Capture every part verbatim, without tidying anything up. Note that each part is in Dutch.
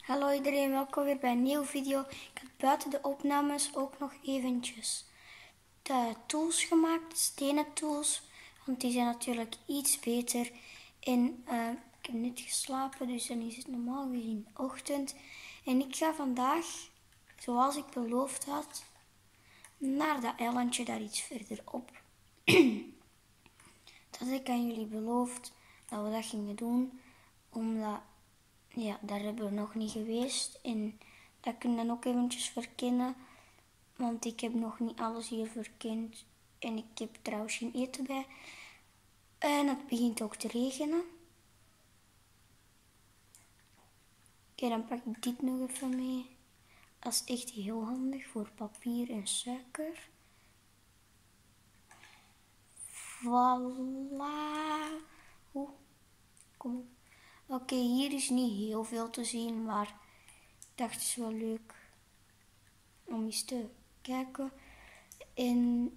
Hallo iedereen, welkom weer bij een nieuwe video. Ik heb buiten de opnames ook nog eventjes de tools gemaakt, stenen tools. Want die zijn natuurlijk iets beter. En uh, ik heb net geslapen, dus dan is het normaal gezien ochtend. En ik ga vandaag, zoals ik beloofd had, naar dat eilandje daar iets verderop. Dat ik aan jullie beloofd dat we dat gingen doen, omdat... Ja, daar hebben we nog niet geweest en dat kun je dan ook eventjes verkennen, want ik heb nog niet alles hier verkend en ik heb trouwens geen eten bij. En het begint ook te regenen. Oké, dan pak ik dit nog even mee. Dat is echt heel handig voor papier en suiker. Voilà. Oeh, kom op. Oké, okay, hier is niet heel veel te zien, maar ik dacht het is wel leuk om eens te kijken. En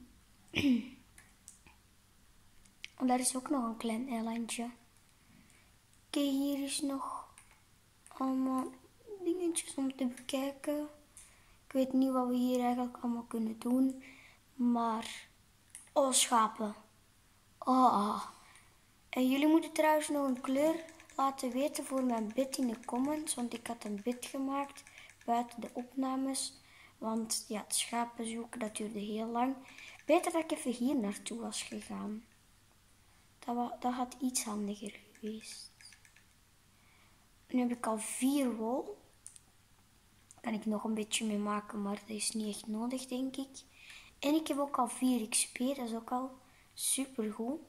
daar is ook nog een klein eilandje. Oké, okay, hier is nog allemaal dingetjes om te bekijken. Ik weet niet wat we hier eigenlijk allemaal kunnen doen, maar... Oh, schapen. Oh. En jullie moeten trouwens nog een kleur laten weten voor mijn bed in de comments, want ik had een bed gemaakt buiten de opnames, want ja, het schapen zoeken, dat duurde heel lang. Beter dat ik even hier naartoe was gegaan. Dat, was, dat had iets handiger geweest. Nu heb ik al vier wol. Daar kan ik nog een beetje mee maken, maar dat is niet echt nodig, denk ik. En ik heb ook al vier X P, dat is ook al super goed.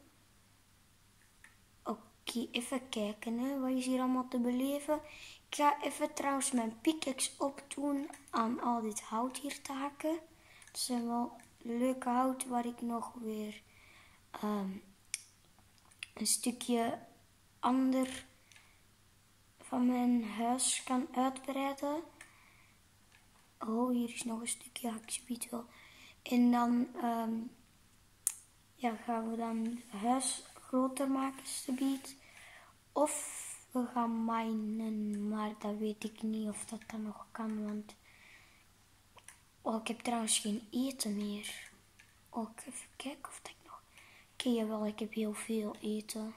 Oké, even kijken, hè. Wat is hier allemaal te beleven? Ik ga even trouwens mijn pickaxe opdoen aan al dit hout hier te hakken. Het zijn wel leuke hout waar ik nog weer um, een stukje ander van mijn huis kan uitbreiden. Oh, hier is nog een stukje hakgebied wel. En dan um, ja, gaan we dan het huis groter maken, subiet. Of we gaan minen, maar dat weet ik niet of dat dan nog kan, want... Oh, ik heb trouwens geen eten meer. Oh, ik even kijken of dat ik nog... Oké, okay, jawel, ik heb heel veel eten.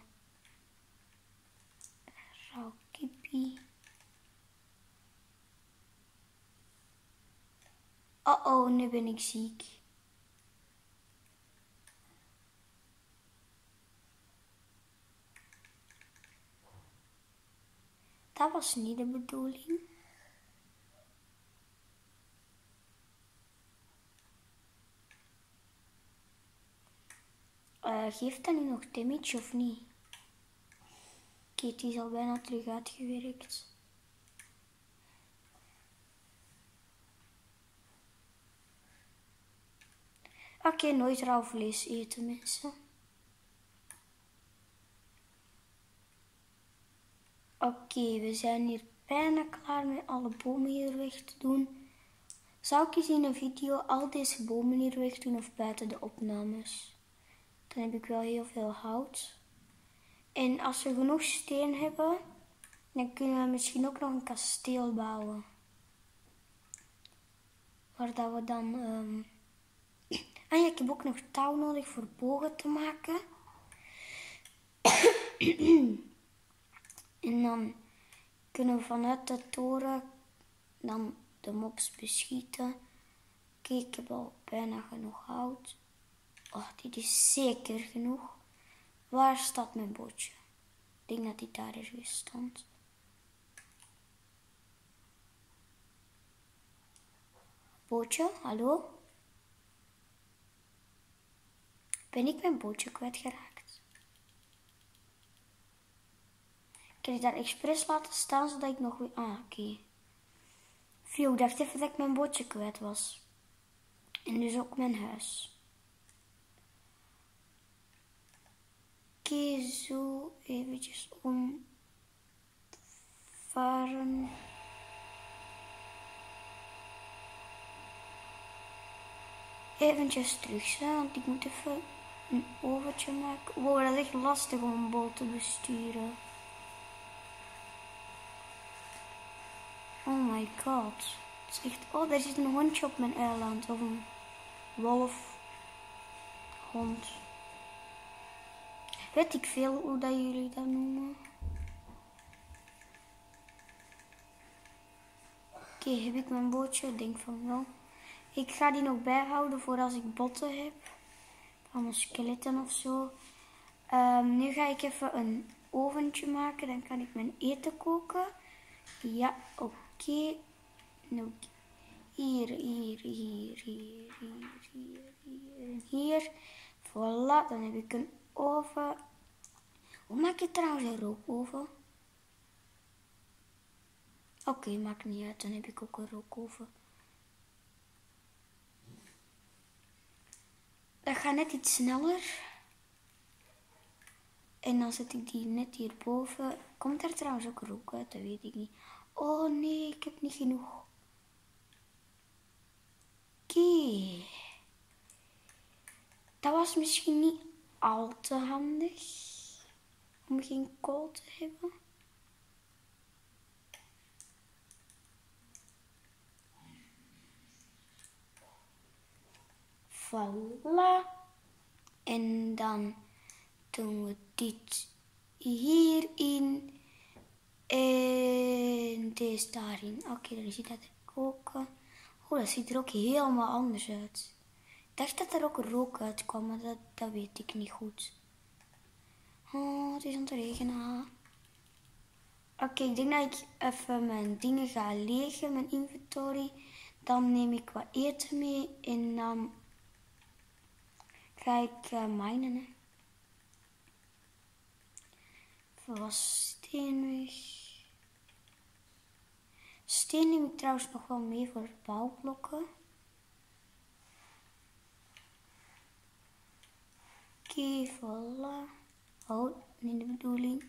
Rauw kippie. Oh, oh, nu ben ik ziek. Dat was niet de bedoeling. Uh, geeft dat nu nog damage of niet? Oké, okay, het is al bijna terug uitgewerkt. Oké, okay, nooit rauw vlees eten, mensen. Oké, okay, we zijn hier bijna klaar met alle bomen hier weg te doen. Zou ik eens in een video al deze bomen hier weg doen of buiten de opnames? Dan heb ik wel heel veel hout. En als we genoeg steen hebben, dan kunnen we misschien ook nog een kasteel bouwen. Waar dat we dan... Um... Ah ja, ik heb ook nog touw nodig voor bogen te maken. En dan kunnen we vanuit de toren dan de mobs beschieten. Kijk, ik heb al bijna genoeg hout. Oh, dit is zeker genoeg. Waar staat mijn bootje? Ik denk dat die daar ergens stond. Bootje, hallo? Ben ik mijn bootje kwijtgeraakt? Ik heb die daar expres laten staan, zodat ik nog weer... Ah, oké. Okay. Phew, ik dacht even dat ik mijn bootje kwijt was. En dus ook mijn huis. Oké, okay, zo eventjes omvaren. Eventjes terug, hè, want ik moet even een oventje maken. Wow, dat is echt lastig om een boot te besturen. my god. Het is echt... Oh, daar zit een hondje op mijn eiland. Of een wolf. Hond. Weet ik veel hoe dat jullie dat noemen. Oké, okay, heb ik mijn bootje? Ik denk van wel. Ik ga die nog bijhouden voor als ik botten heb. Van een skeleton of zo. Um, nu ga ik even een oventje maken. Dan kan ik mijn eten koken. Ja, oké. Okay. Nou, hier, hier, hier, hier, hier, hier, hier, hier. Voilà, dan heb ik een oven. Hoe maak je trouwens een rookoven? Oké, okay, maakt niet uit. Dan heb ik ook een rookoven. Dat gaat net iets sneller. En dan zet ik die net hierboven. Komt er trouwens ook rook uit? Dat weet ik niet. Oh nee, ik heb niet genoeg. Oké. Okay. Dat was misschien niet al te handig. Om geen kool te hebben. Voilà. En dan doen we dit hierin. En deze daarin. Oké, okay, dan ziet dat er koken. Oh, dat ziet er ook helemaal anders uit. Ik dacht dat er ook rook uitkwam, maar dat, dat weet ik niet goed. Oh, het is aan het regenen. Oké, okay, ik denk dat ik even mijn dingen ga legen, mijn inventory. Dan neem ik wat eten mee en dan ga ik uh, minen. Hè. Even wat steen weg. Steen neem ik trouwens nog wel mee voor bouwblokken. Oké, okay, voilà. Oh, niet de bedoeling.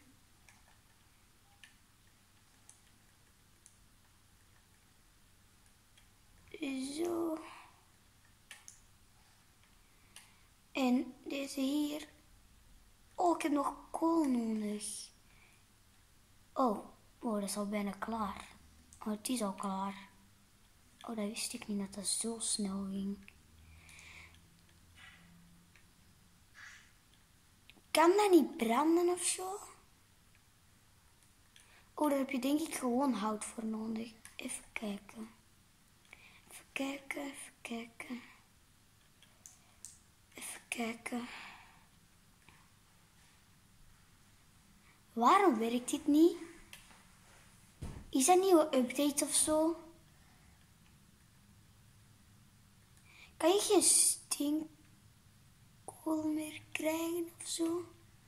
Zo. En deze hier. Oh, ik heb nog kool nodig. Oh, oh, dat is al bijna klaar. Oh, het is al klaar. Oh, dat wist ik niet dat dat zo snel ging. Kan dat niet branden of zo? Oh, daar heb je denk ik gewoon hout voor nodig. Even kijken. Even kijken, even kijken. Even kijken. Waarom werkt dit niet? Is dat een nieuwe update of zo? Kan je geen steenkool meer krijgen of zo?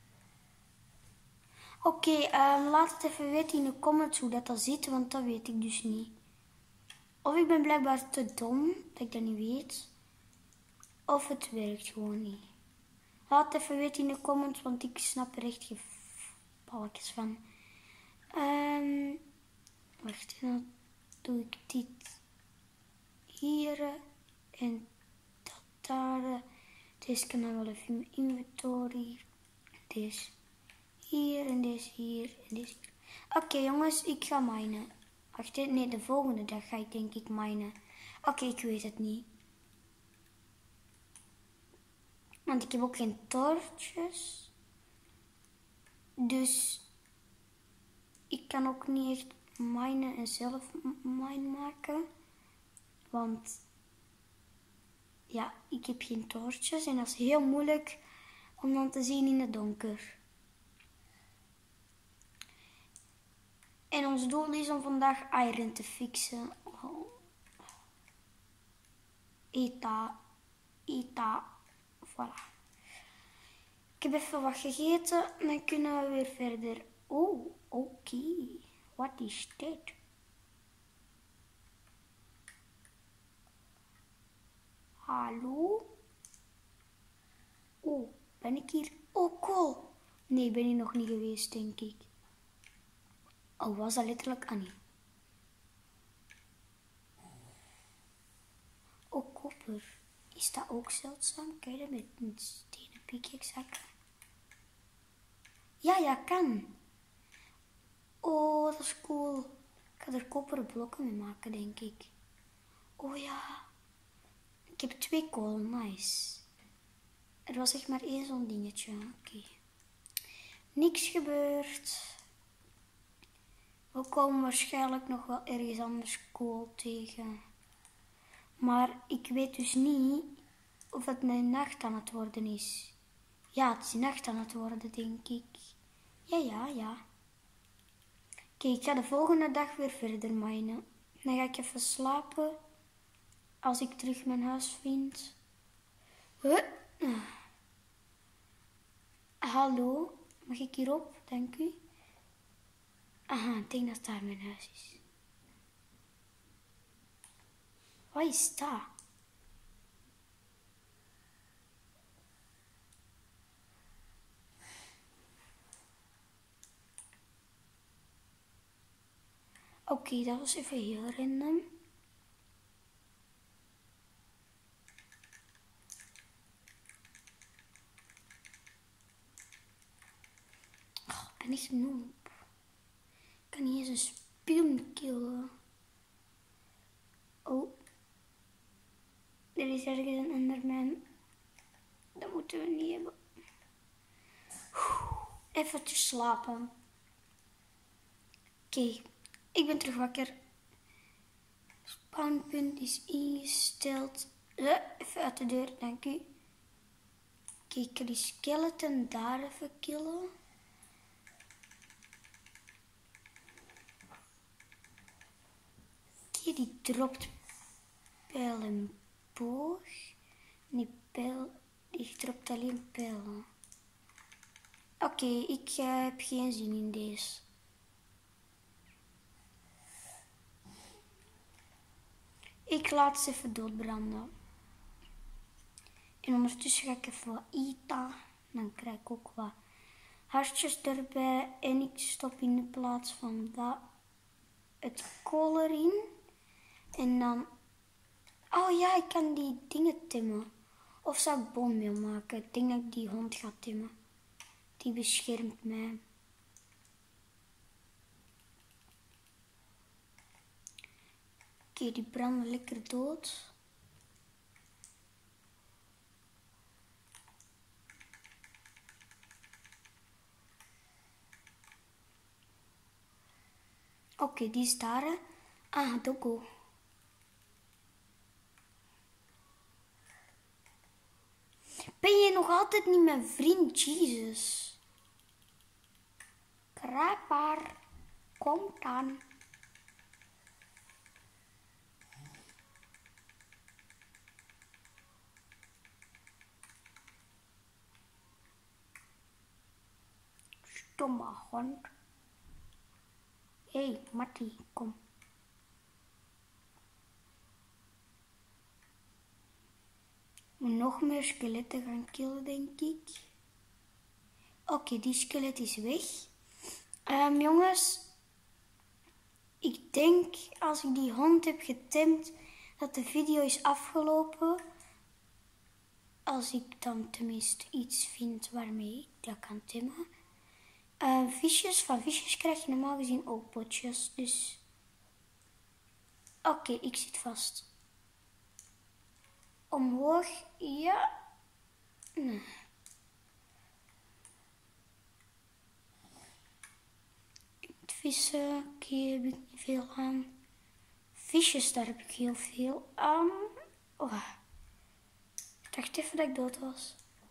Oké, okay, uh, laat het even weten in de comments hoe dat, dat zit, want dat weet ik dus niet. Of ik ben blijkbaar te dom, dat ik dat niet weet. Of het werkt gewoon niet. Laat het even weten in de comments, want ik snap er echt geen balkjes van. Um, wacht, dan doe ik dit hier en dat daar. Deze kan dan wel even in mijn inventory. Deze hier en deze hier en deze hier. Oké okay, jongens, ik ga minen. Wacht, nee, de volgende dag ga ik denk ik minen. Oké, okay, ik weet het niet. Want ik heb ook geen torches. Dus ik kan ook niet echt minen en zelf mine maken. Want ja, ik heb geen torches en dat is heel moeilijk om dan te zien in het donker. En ons doel is om vandaag iron te fixen. Oh. Eta, eta, voilà. Ik heb even wat gegeten en dan kunnen we weer verder. Oh, oké. Okay. Wat is dit? Hallo? Oh, ben ik hier? Oh, cool. Nee, ben ik nog niet geweest, denk ik. Oh, was dat letterlijk Annie? Oh, koper. Is dat ook zeldzaam? Kan je dat met een stenen pickaxe hakken? Ja, ja, kan. Oh, dat is cool. ga er koperen blokken mee maken, denk ik. Oh ja. Ik heb twee kool, nice. Er was echt maar één zo'n dingetje. Oké. Okay. Niks gebeurd. We komen waarschijnlijk nog wel ergens anders kool tegen. Maar ik weet dus niet of het een nacht aan het worden is. Ja, het is nacht aan het worden, denk ik. Ja, ja, ja. Oké, ik ga de volgende dag weer verder minen. Dan ga ik even slapen. Als ik terug mijn huis vind. Huh? Hallo, mag ik hierop? Dank u. Aha, ik denk dat daar mijn huis is. Wat is dat? Oké, okay, dat was even heel random. Oh, ik ben echt een noob. Ik kan niet eens een spion killen. Oh. Er is ergens een enderman. Dat moeten we niet hebben. Even te slapen. Oké, okay. Ik ben terug wakker. Spawnpunt is ingesteld. Uh, even uit de deur, dank u. Oké, okay, ik ga die skeleton daar even killen. Oké, okay, die dropt pijl en boog. Die pijl, die dropt alleen pijlen. Oké, okay, ik uh, heb geen zin in deze. Ik laat ze even doodbranden. En ondertussen ga ik even wat eten. Dan krijg ik ook wat hartjes erbij. En ik stop in de plaats van dat het kool erin. En dan... Oh ja, ik kan die dingen timmen. Of zou ik boonmeel maken? Ik denk dat ik die hond ga timmen. Die beschermt mij. Oké, okay, die branden lekker dood. Oké, okay, die is daar. Hè. Ah, Doggo. Ben je nog altijd niet mijn vriend, Jezus? Krapar, kom dan. Stomme hond. Hé, hey, Mattie, kom. Moet nog meer skeletten gaan killen, denk ik. Oké, okay, die skelet is weg. Um, jongens, ik denk als ik die hond heb getemd, dat de video is afgelopen. Als ik dan tenminste iets vind waarmee ik dat kan temmen. Uh, visjes, van visjes krijg je normaal gezien ook potjes. Dus oké, okay, ik zit vast. Omhoog, ja. Nee. Vissen, oké, okay, heb ik niet veel aan. Visjes, daar heb ik heel veel aan. Oh. Ik dacht even dat ik dood was.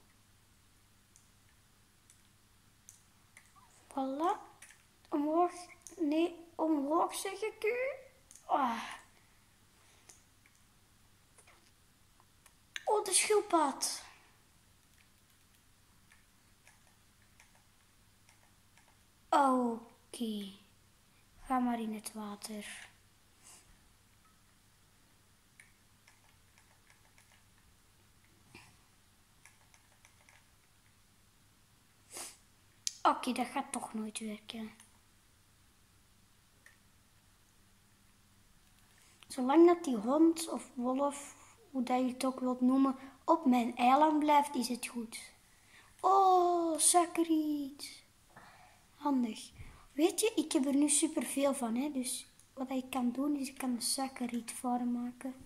Voilà. Omhoog. Nee, omhoog zeg ik u. Oh, oh de schildpad. Oké. Okay. Ga maar in het water. Oké, okay, dat gaat toch nooit werken. Zolang dat die hond of wolf, hoe dat je het ook wilt noemen, op mijn eiland blijft, is het goed. Oh, suikerriet. Handig. Weet je, ik heb er nu superveel van, hè, dus wat je kan doen is, je kan een suikerrietvorm maken.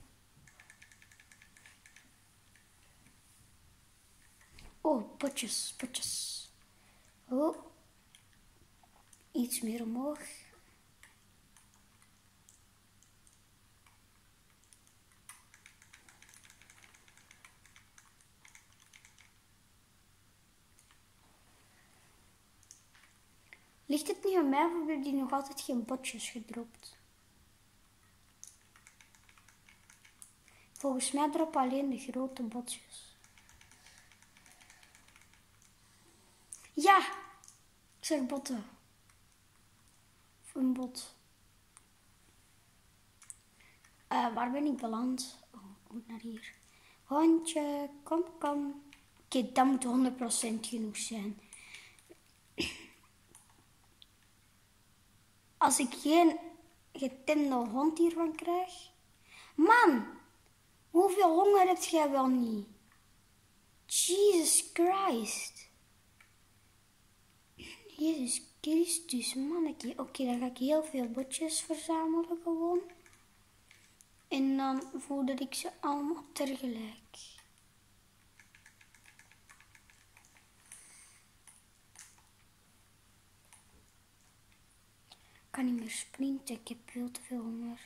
Oh, potjes, potjes. Oh, iets meer omhoog. Ligt het niet aan mij of hebben die nog altijd geen botjes gedropt? Volgens mij droppen alleen de grote botjes. Ja! Ik zeg botten. Of een bot. Uh, waar ben ik beland? Oh, moet naar hier. Hondje, kom, kom. Oké, okay, dat moet honderd procent genoeg zijn. Als ik geen getemde hond hiervan krijg. Man, hoeveel honger heb jij wel niet? Jesus Christ. Jezus Christus, mannetje. Oké, okay, dan ga ik heel veel botjes verzamelen gewoon. En dan voeder ik ze allemaal tegelijk. Ik kan niet meer sprinten, ik heb veel te veel honger.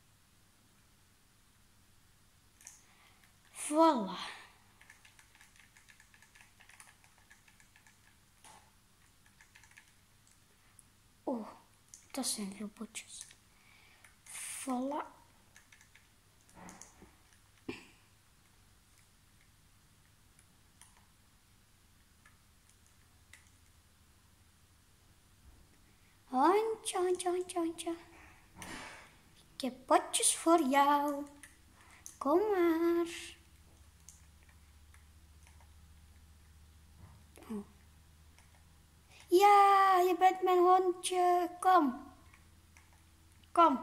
Voilà. Oh, dat zijn veel botjes. Voilà. Hondje, hondje, hondje, hondje. Ik heb potjes voor jou. Kom maar. Oh. Ja, je bent mijn hondje. Kom. Kom.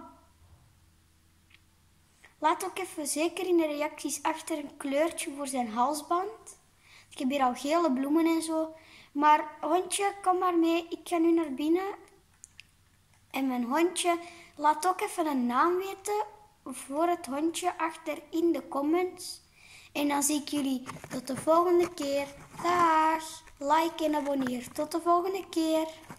Laat ook even zeker in de reacties achter een kleurtje voor zijn halsband. Ik heb hier al gele bloemen en zo. Maar hondje, kom maar mee. Ik ga nu naar binnen. En mijn hondje, laat ook even een naam weten voor het hondje achter in de comments. En dan zie ik jullie tot de volgende keer. Dag! Like en abonneer. Tot de volgende keer.